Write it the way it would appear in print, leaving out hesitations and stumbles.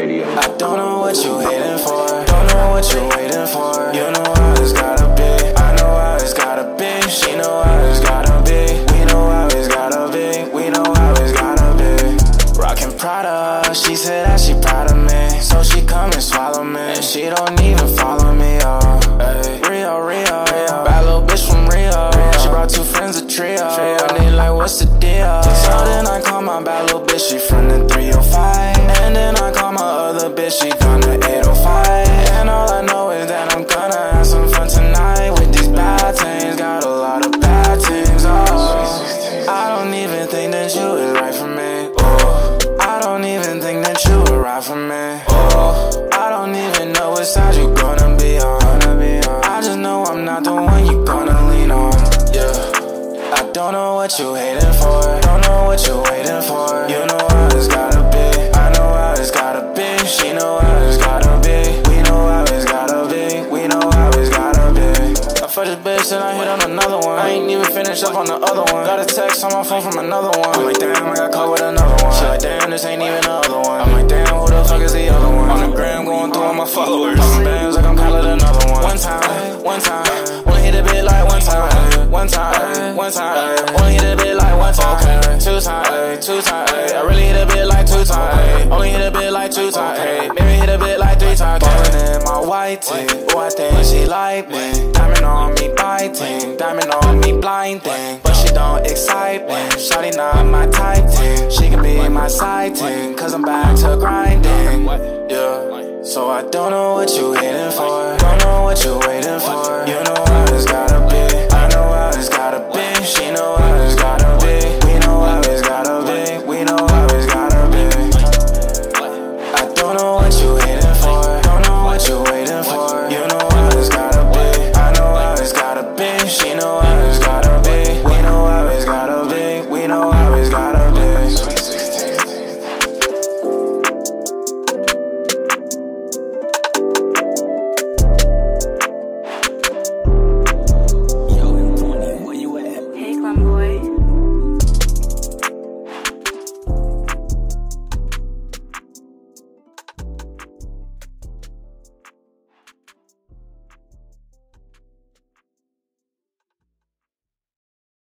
radio. I don't know what you waiting for. Don't know what you waiting for. You know how it's gotta be. I know how it's gotta be. She know how it's gotta be. We know how it's gotta be. We know how it's gotta be. Rockin' Prada, she said that she proud of me, so she come and swallow me. And she don't even follow me, oh. Hey. Rio, bad little bitch from Rio. She brought two friends, a trio. And they like, what's the deal? So then I call my bad little bitch, she from the 305. And then I call my other bitch, she from the 805. And all I know is that I'm gonna have some fun tonight with these bad things. Got a lot of bad things, oh. I don't even think that you is right for me, oh. I don't even think that you would ride for me, oh. I don't even know what side you gonna be on. I just know I'm not the one you gonna lean on, yeah. I don't know what you hating for. Don't know what you waiting for. You know how it's gotta be. I know how it's gotta be. She know how it's gotta be. We know how it's gotta be. We know how it's gotta be. I fucked this bitch and I hit on another one. I ain't even finished up on the other one. Got a text on my phone from another one. I'm like, damn, I got caught with another one. She like, damn, this ain't even the other one. I'm like, damn, who the fuck is the other one? On the gram going through all my followers. Popping bands like I'm calling another one. One time, wanna hit a bit like one time. One time, wanna hit a bit like one time. Okay. Two times, I really hit a bit like two times. Only hit a bit like two times. Maybe hit a bit like three times. Ballin' in my white tee, oh I think she like me. Diamond on me biting, diamond on me blinding, but she don't excite me. Shawty not my type thing. She can be my side thing, cause I'm back to grinding, yeah. So I don't know what you hating for. Don't know what you waiting for. You know how it's gotta be. I know how it's gotta be. She know